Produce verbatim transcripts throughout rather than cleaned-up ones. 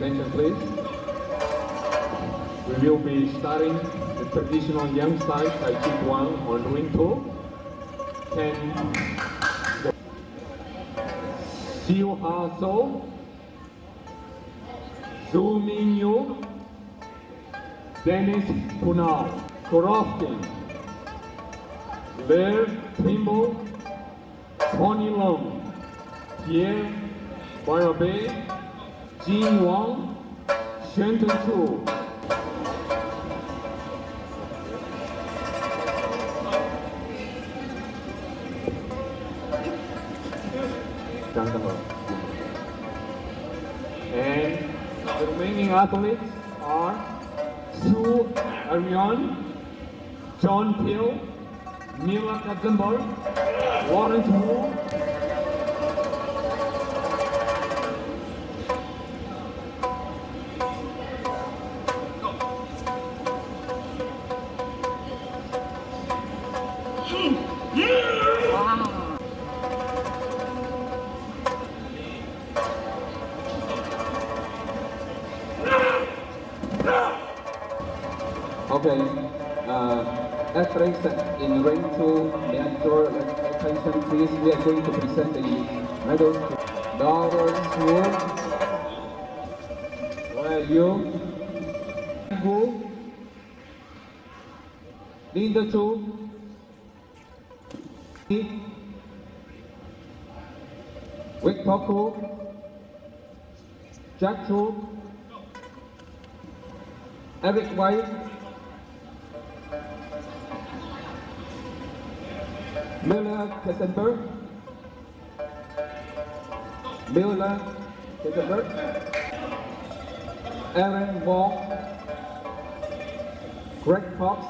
attention please. We will be starting the traditional young style Tai Chi Guang on ring two. Can Siu Ha So, Zhu Min Yu, Dennis Punal, Gorovkin, Lev Trimble, Tony Long, Pierre Barabe, Jin Wang, Shenton Chu. And the remaining athletes are Su Arion, John Peel, Mila Katzenberg, Lawrence Wu, Okay, uh, athletes in ring two, may I draw attention please? We are going to present the medals to Lawrence Wu, where are you? Wu, Linda Chu, Wick Toku, Jack Chu, Eric White, Miller Kessenberg, Miller Kessenberg, Aaron Wong, Greg Fox,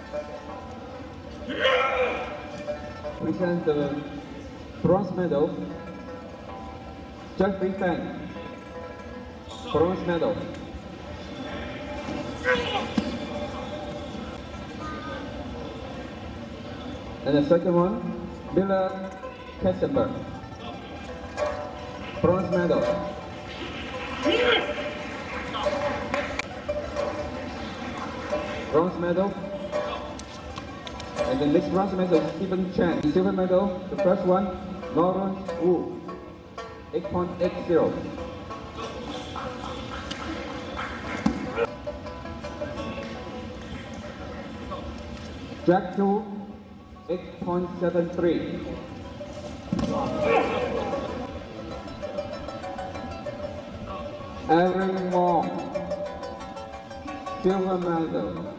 present the bronze medal, Jeffrey Fan, bronze medal. And the second one, Miller Kessenberg, bronze medal. Bronze medal. And the next bronze medal, Stephen Chen. Silver medal, the first one, Lawrence Wu, eight point eight zero. Jack Chu, eight point seven three. Aaron Wong, silver medal.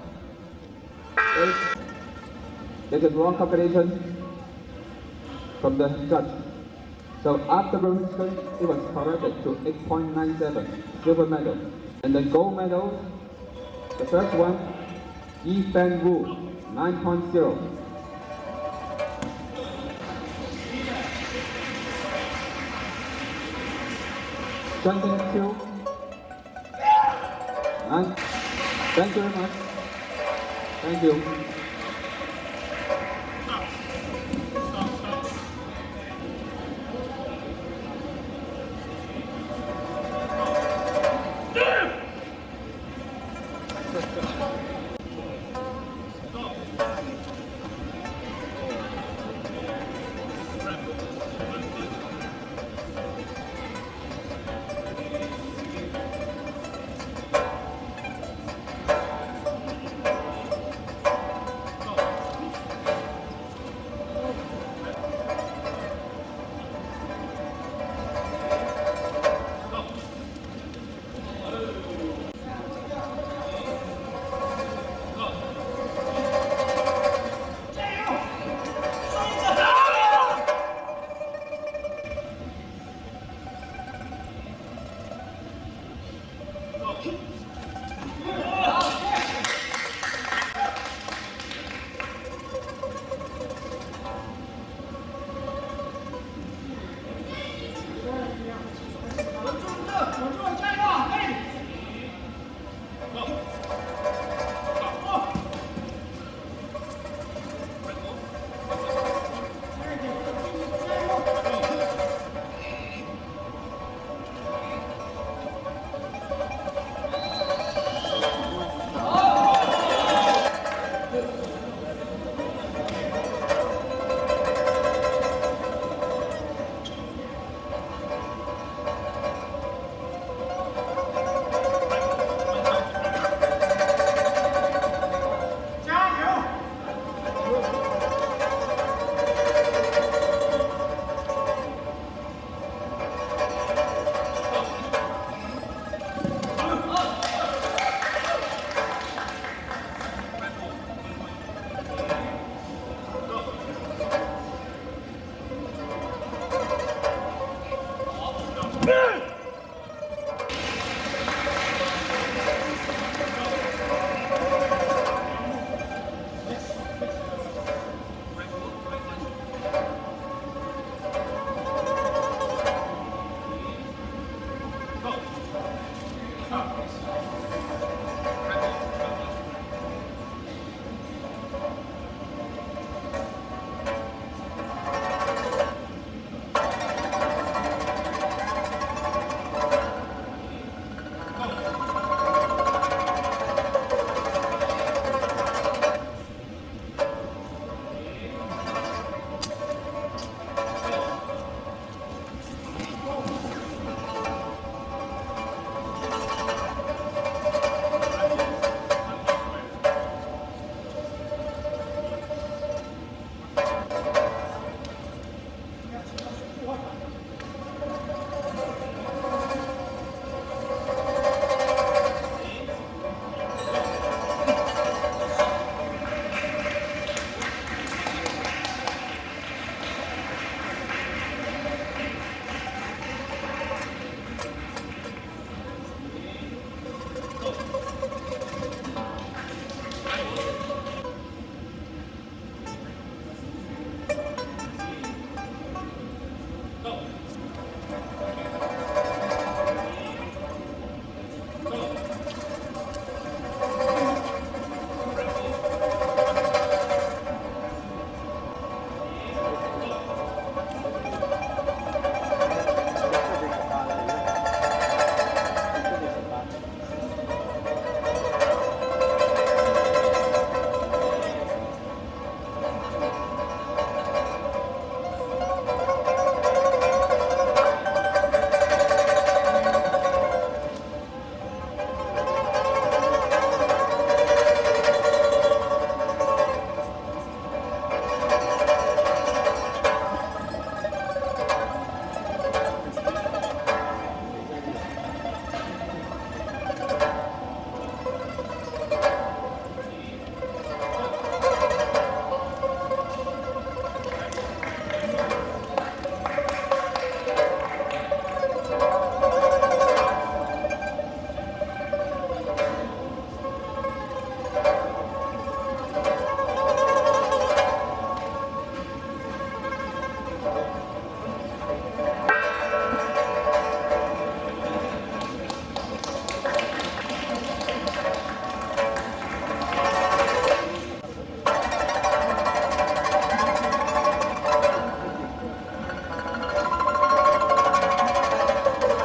This is wrong calculation from the judge. So after revision, it was corrected to eight point nine seven, silver medal. And the gold medal, the first one, Yi Fan Wu, nine point zero. Shenton Chu, nine. Thank you very much. Thank you.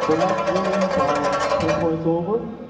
Black winning by ten points over.